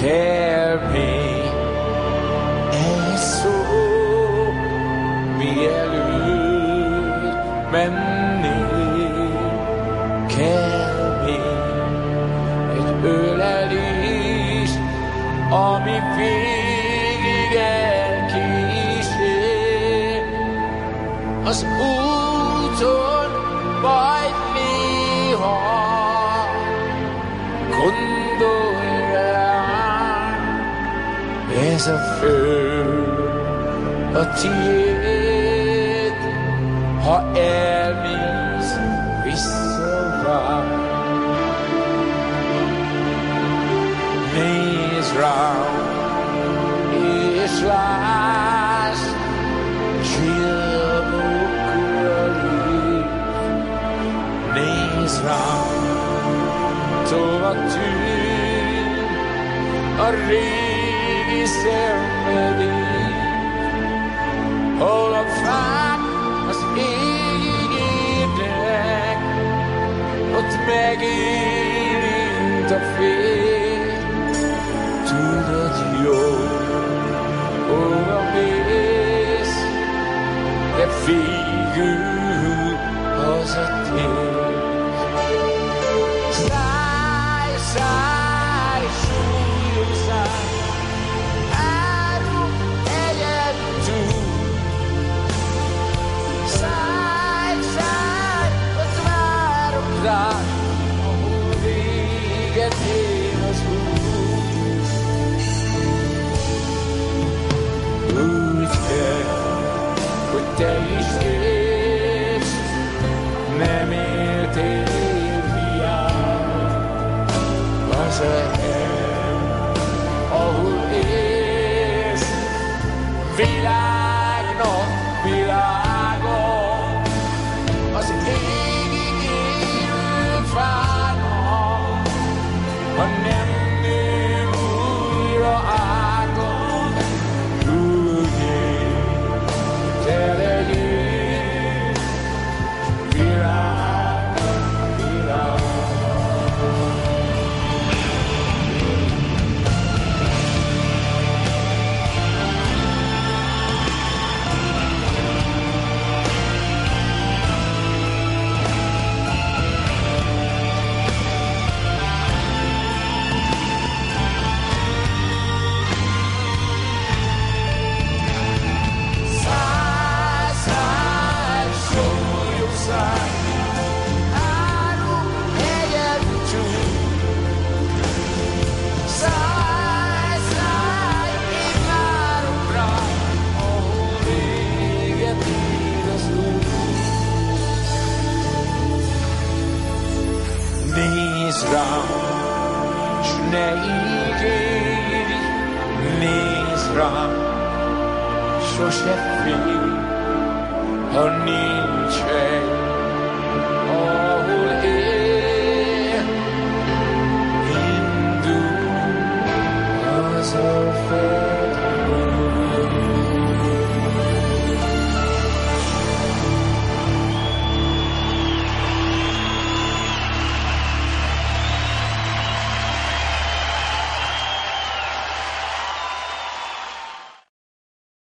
kell még egy szó, mielőtt mennél, kell még egy ölelés, ami végig elkísér. Az úton majd néha gondolj rám, ez a föld a tiéd, ha elmész visszavár. Nézd rám, és lásd, csillagokra lép. Nézd rám, tovább tűn a régi szenvedély, hol a fák az égig érnek, ott megérint a fény. Tudod jól, hova mész, de végül hazatérsz. Szállj, szállj, súlyos szállj, árul egyet túl. Szállj, szállj, ott várok rád, ahol véget ér az út. Úgy kell, hogy te is élsz, nem éltél hiába. Az a hely, ahol élsz, világnak világa, az égig élő fának, ha nem nő újra ágon, úgy él, te legyél világ, világ. Szállj, szállj, súlyos szállj, árul hegyet csúcs. Szállj, szállj, én várok rád, ahol véget ér az út. Nézd rám, s ne ígérj, nézd rám, sose félj, ha nincs hely, ahol él. Indulj hazafelé.